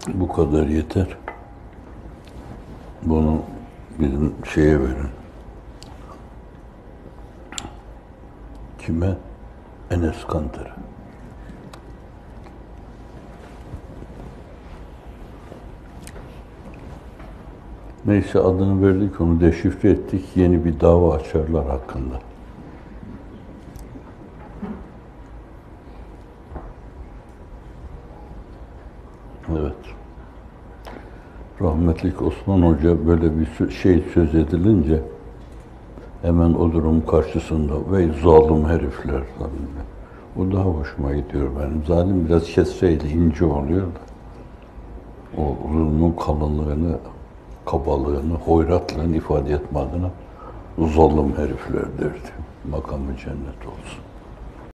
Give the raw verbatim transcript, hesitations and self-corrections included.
Bu kadar yeter. Bunu bizim şeye verin. Kime? Enes Kanter'e. Neyse adını verdik, onu deşifre ettik. Yeni bir dava açarlar hakkında. Evet. Rahmetlik Osman Hoca böyle bir şey söz edilince hemen o durum karşısında ve zalim herifler tabii. O daha hoşuma gidiyor benim. Zalim biraz kesreyle ince oluyor da o zulmün kalınlığını, kabalığını, hoyratlığını ifade etme adına zalim herifler derdi. Makamı cennet olsun.